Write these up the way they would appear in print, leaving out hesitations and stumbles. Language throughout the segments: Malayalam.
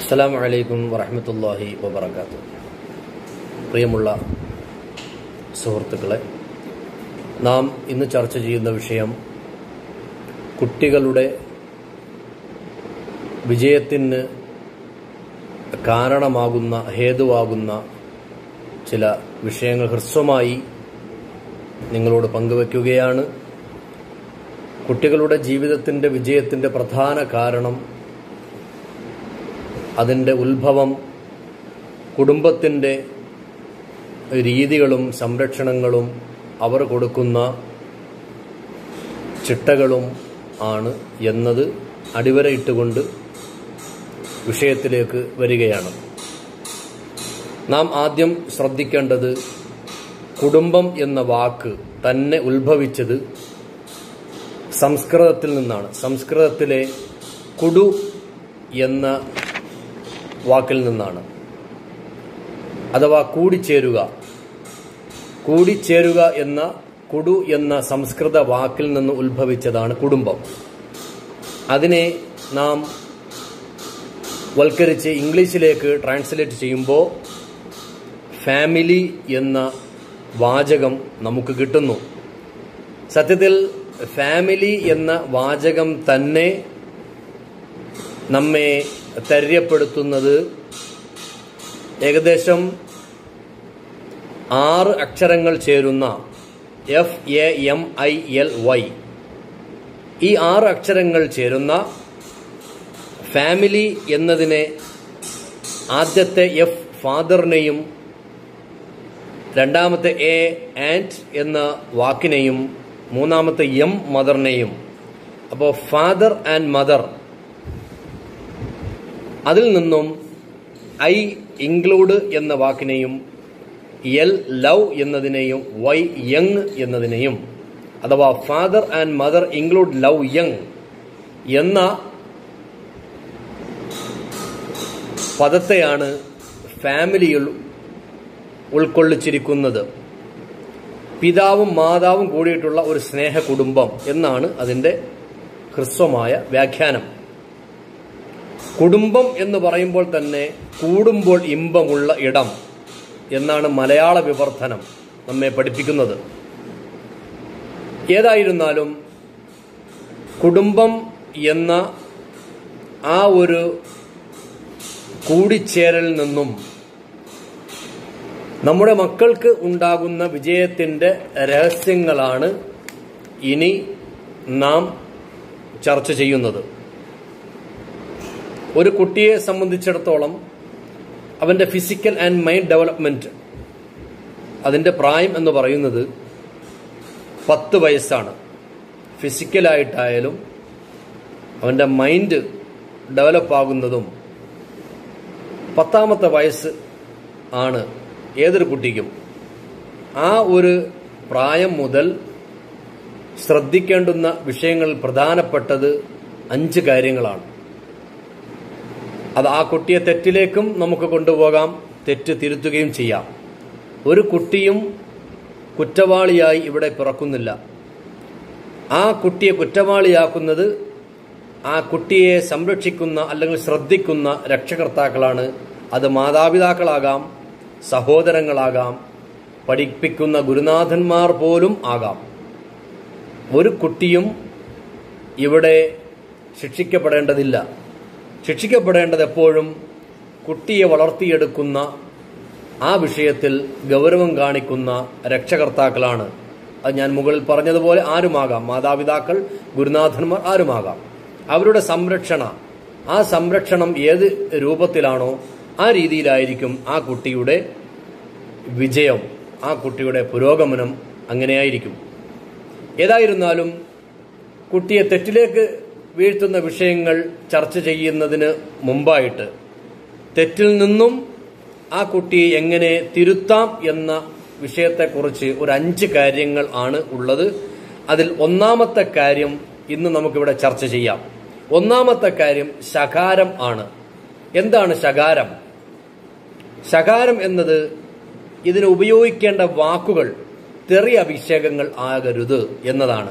അസ്സലാമു അലൈക്കും വറഹ്മത്തുള്ളാഹി വബറകാതുഹു. പ്രിയമുള്ള സുഹൃത്തുക്കളെ, നാം ഇന്ന് ചർച്ച ചെയ്യുന്ന വിഷയം കുട്ടികളുടെ വിജയത്തിന് കാരണമാകുന്ന, ഹേതുവാകുന്ന ചില വിഷയങ്ങൾ ഹ്രസ്വമായി നിങ്ങളോട് പങ്കുവയ്ക്കുകയാണ്. കുട്ടികളുടെ ജീവിതത്തിൻ്റെ വിജയത്തിൻ്റെ പ്രധാന കാരണം, അതിൻ്റെ ഉത്ഭവം കുടുംബത്തിൻ്റെ രീതികളും സംരക്ഷണങ്ങളും അവർ കൊടുക്കുന്ന ചിട്ടകളും ആണ് എന്നത് അടിവരയിട്ടുകൊണ്ട് വിഷയത്തിലേക്ക് വരികയാണ്. നാം ആദ്യം ശ്രദ്ധിക്കേണ്ടത്, കുടുംബം എന്ന വാക്ക് തന്നെ ഉത്ഭവിച്ചത് സംസ്കൃതത്തിൽ നിന്നാണ്. സംസ്കൃതത്തിലെ കുടു എന്ന വാക്കിൽ നിന്നാണ്, അഥവാ കൂടിച്ചേരുക. കൂടിച്ചേരുക എന്ന കുടു എന്ന സംസ്കൃത വാക്കിൽ നിന്ന് ഉത്ഭവിച്ചതാണ് കുടുംബം. അതിനെ നാം വൽക്കരിച്ച് ഇംഗ്ലീഷിലേക്ക് ട്രാൻസ്ലേറ്റ് ചെയ്യുമ്പോൾ ഫാമിലി എന്ന വാചകം നമുക്ക് കിട്ടുന്നു. സത്യത്തിൽ ഫാമിലി എന്ന വാചകം തന്നെ നമ്മെ തര്യപ്പെടുത്തുന്നത് ഏകദേശം 6 അക്ഷരങ്ങൾ ചേരുന്ന FAMILY, ഈ 6 അക്ഷരങ്ങൾ ചേരുന്ന ഫാമിലി എന്നതിനെ ആദ്യത്തെ F ഫാദറിനെയും രണ്ടാമത്തെ A ആൻഡ് എന്ന വാക്കിനെയും മൂന്നാമത്തെ M മദറിനെയും, അപ്പോൾ ഫാദർ ആൻഡ് മദർ, അതിൽ നിന്നും I ഇൻക്ലൂഡ് എന്ന വാക്കിനെയും L ലവ് എന്നതിനെയും Y യങ് എന്നതിനെയും, അഥവാ father and mother include love young എന്ന പദത്തെയാണ് ഫാമിലിയിൽ ഉൾക്കൊള്ളിച്ചിരിക്കുന്നത്. പിതാവും മാതാവും കൂടിയിട്ടുള്ള ഒരു സ്നേഹ കുടുംബം എന്നാണ് അതിൻ്റെ ഹ്രസ്വമായ വ്യാഖ്യാനം. കുടുംബം എന്ന് പറയുമ്പോൾ തന്നെ കൂടുമ്പോൾ ഇമ്പമുള്ള ഇടം എന്നാണ് മലയാള വിവർത്തനം നമ്മെ പഠിപ്പിക്കുന്നത്. ഏതായിരുന്നാലും കുടുംബം എന്ന ആ ഒരു കൂടിച്ചേരലിൽ നിന്നും നമ്മുടെ മക്കൾക്ക് ഉണ്ടാകുന്ന വിജയത്തിൻ്റെ രഹസ്യങ്ങളാണ് ഇനി നാം ചർച്ച ചെയ്യുന്നത്. ഒരു കുട്ടിയെ സംബന്ധിച്ചിടത്തോളം അവൻ്റെ ഫിസിക്കൽ ആൻഡ് മൈൻഡ് ഡെവലപ്മെന്റ്, അതിൻ്റെ പ്രായം എന്ന് പറയുന്നത് 10 വയസ്സാണ്. ഫിസിക്കലായിട്ടായാലും അവൻ്റെ മൈൻഡ് ഡെവലപ്പാകുന്നതും 10ാമത്തെ വയസ്സ് ആണ് ഏതൊരു കുട്ടിക്കും. ആ ഒരു പ്രായം മുതൽ ശ്രദ്ധിക്കേണ്ടുന്ന വിഷയങ്ങളിൽ പ്രധാനപ്പെട്ടത് 5 കാര്യങ്ങളാണ്. അത് ആ കുട്ടിയെ തെറ്റിലേക്കും നമുക്ക് കൊണ്ടുപോകാം, തെറ്റ് തിരുത്തുകയും ചെയ്യാം. ഒരു കുട്ടിയും കുറ്റവാളിയായി ഇവിടെ പിറക്കുന്നില്ല. ആ കുട്ടിയെ കുറ്റവാളിയാക്കുന്നത് ആ കുട്ടിയെ സംരക്ഷിക്കുന്ന അല്ലെങ്കിൽ ശ്രദ്ധിക്കുന്ന രക്ഷകർത്താക്കളാണ്. അത് മാതാപിതാക്കളാകാം, സഹോദരങ്ങളാകാം, പഠിപ്പിക്കുന്ന ഗുരുനാഥന്മാർ പോലും ആകാം. ഒരു കുട്ടിയും ഇവിടെ ശിക്ഷിക്കപ്പെടേണ്ടതില്ല. ശിക്ഷിക്കപ്പെടേണ്ടത് എപ്പോഴും കുട്ടിയെ വളർത്തിയെടുക്കുന്ന, ആ വിഷയത്തിൽ ഗൗരവം കാണിക്കുന്ന രക്ഷകർത്താക്കളാണ്. അത് ഞാൻ മുകളിൽ പറഞ്ഞതുപോലെ ആരുമാകാം, മാതാപിതാക്കൾ, ഗുരുനാഥന്മാർ ആരുമാകാം. അവരുടെ ആ സംരക്ഷണം ഏത് രൂപത്തിലാണോ ആ രീതിയിലായിരിക്കും ആ കുട്ടിയുടെ വിജയം, ആ കുട്ടിയുടെ പുരോഗമനം അങ്ങനെയായിരിക്കും. ഏതായിരുന്നാലും കുട്ടിയെ തെറ്റിലേക്ക് വീഴ്ത്തുന്ന വിഷയങ്ങൾ ചർച്ച ചെയ്യുന്നതിന് മുമ്പായിട്ട് തെറ്റിൽ നിന്നും ആ കുട്ടിയെ എങ്ങനെ തിരുത്താം എന്ന വിഷയത്തെക്കുറിച്ച് ഒരു 5 കാര്യങ്ങൾ ആണ് ഉള്ളത്. അതിൽ 1ാമത്തെ കാര്യം ഇന്ന് നമുക്കിവിടെ ചർച്ച ചെയ്യാം. 1ാമത്തെ കാര്യം ശകാരം ആണ്. എന്താണ് ശകാരം? ശകാരം എന്നത് ഇതിന് ഉപയോഗിക്കേണ്ട വാക്കുകൾ തെറി അഭിഷേകങ്ങൾ ആകരുത് എന്നതാണ്.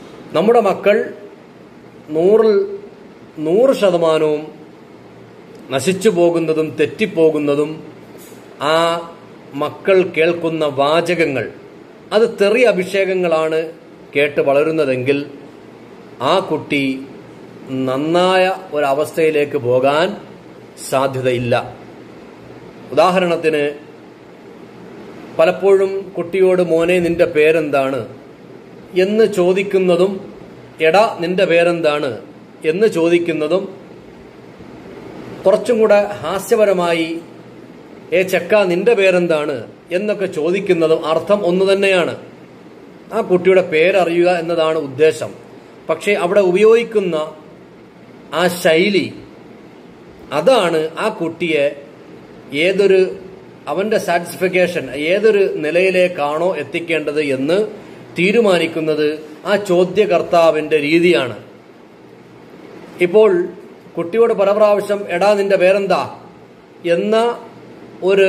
നമ്മുടെ മക്കൾ 100% നശിച്ചു പോകുന്നതും തെറ്റിപ്പോകുന്നതും ആ മക്കൾ കേൾക്കുന്ന വാചകങ്ങൾ അത് തെറി അഭിഷേകങ്ങളാണ് കേട്ട് വളരുന്നതെങ്കിൽ ആ കുട്ടി നന്നായ ഒരവസ്ഥയിലേക്ക് പോകാൻ സാധ്യതയില്ല. ഉദാഹരണത്തിന്, പലപ്പോഴും കുട്ടിയോട് മോനെ നിന്റെ പേരെന്താണ് എന്ന് ചോദിക്കുന്നതും എടാ നിന്റെ പേരെന്താണ് എന്ന് ചോദിക്കുന്നതും കുറച്ചും കൂടെ ഹാസ്യപരമായി ചെക്ക നിന്റെ പേരെന്താണ് എന്നൊക്കെ ചോദിക്കുന്നതും അർത്ഥം ഒന്നു തന്നെയാണ്. ആ കുട്ടിയുടെ പേരറിയുക എന്നതാണ് ഉദ്ദേശം. പക്ഷെ അവിടെ ഉപയോഗിക്കുന്ന ആ ശൈലി അതാണ് ആ കുട്ടിയെ അവന്റെ സാറ്റിസ്ഫിക്കേഷൻ ഏതൊരു നിലയിലേക്കാണോ എത്തിക്കേണ്ടത് എന്ന് തീരുമാനിക്കുന്നത് ആ ചോദ്യകർത്താവിന്റെ രീതിയാണ്. ഇപ്പോൾ കുട്ടിയോട് പല പ്രാവശ്യം എടാ നിന്റെ പേരെന്താ എന്ന ഒരു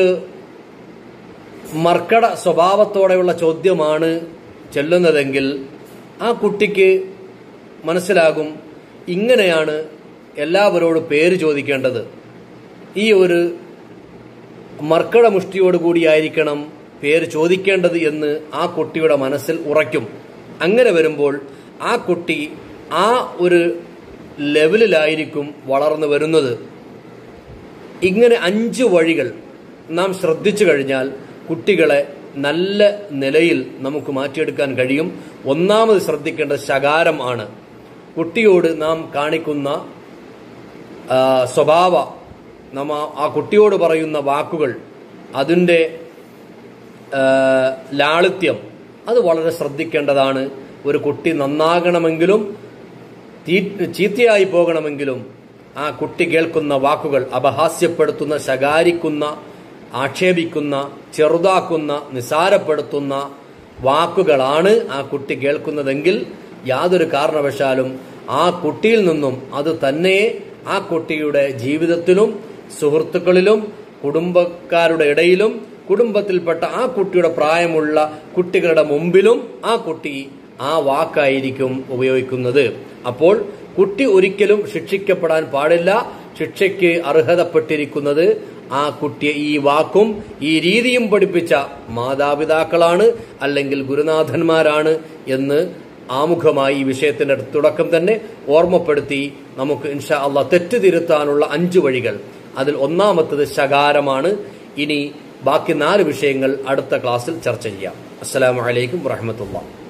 മർക്കട സ്വഭാവത്തോടെയുള്ള ചോദ്യമാണ് ചെല്ലുന്നതെങ്കിൽ ആ കുട്ടിക്ക് മനസ്സിലാകും ഇങ്ങനെയാണ് എല്ലാവരോടും പേര് ചോദിക്കേണ്ടത്. ഈ ഒരു മർക്കട മുഷ്ടിയോടുകൂടിയായിരിക്കണം പേര് ചോദിക്കേണ്ടത് എന്ന് ആ കുട്ടിയുടെ മനസ്സിൽ ഉറയ്ക്കും. അങ്ങനെ വരുമ്പോൾ ആ കുട്ടി ആ ഒരു ലെവലിലായിരിക്കും വളർന്നു വരുന്നത്. ഇങ്ങനെ 5 വഴികൾ നാം ശ്രദ്ധിച്ചു കഴിഞ്ഞാൽ കുട്ടികളെ നല്ല നിലയിൽ നമുക്ക് മാറ്റിയെടുക്കാൻ കഴിയും. ഒന്നാമത് ശ്രദ്ധിക്കേണ്ടത് ശകാരം ആണ്. കുട്ടിയോട് നാം കാണിക്കുന്ന സ്വഭാവ, നാം ആ കുട്ടിയോട് പറയുന്ന വാക്കുകൾ, അതിൻ്റെ ലാളിത്യം അത് വളരെ ശ്രദ്ധിക്കേണ്ടതാണ്. ഒരു കുട്ടി നന്നാകണമെങ്കിലും ചീത്തയായി പോകണമെങ്കിലും ആ കുട്ടി കേൾക്കുന്ന വാക്കുകൾ അപഹാസ്യപ്പെടുത്തുന്ന, ശകാരിക്കുന്ന, ആക്ഷേപിക്കുന്ന, ചെറുതാക്കുന്ന, നിസാരപ്പെടുത്തുന്ന വാക്കുകളാണ് ആ കുട്ടി കേൾക്കുന്നതെങ്കിൽ യാതൊരു കാരണവശാലും ആ കുട്ടിയിൽ നിന്നും അത് തന്നെ ആ കുട്ടിയുടെ ജീവിതത്തിലും സുഹൃത്തുക്കളിലും കുടുംബക്കാരുടെ ഇടയിലും കുടുംബത്തിൽപ്പെട്ട ആ കുട്ടിയുടെ പ്രായമുള്ള കുട്ടികളുടെ മുമ്പിലും ആ കുട്ടി ആ വാക്കായിരിക്കും ഉപയോഗിക്കുന്നത്. അപ്പോൾ കുട്ടി ഒരിക്കലും ശിക്ഷിക്കപ്പെടാൻ പാടില്ല. ശിക്ഷയ്ക്ക് അർഹതപ്പെട്ടിരിക്കുന്നത് ആ കുട്ടിയെ ഈ വാക്കും ഈ രീതിയും പഠിപ്പിച്ച മാതാപിതാക്കളാണ്, അല്ലെങ്കിൽ ഗുരുനാഥന്മാരാണ് എന്ന് ആമുഖമായി ഈ വിഷയത്തിന്റെ തുടക്കം തന്നെ ഓർമ്മപ്പെടുത്തി നമുക്ക് ഇൻഷാ അല്ലാഹ് തെറ്റ് തിരുത്താനുള്ള 5 വഴികൾ. അതിൽ ഒന്നാമത്തത് ശകാരമാണ്. ഇനി ബാക്കി 4 വിഷയങ്ങൾ അടുത്ത ക്ലാസ്സിൽ ചർച്ച ചെയ്യാം. അസ്സലാമു അലൈക്കും വറഹ്മത്തുള്ളാഹി.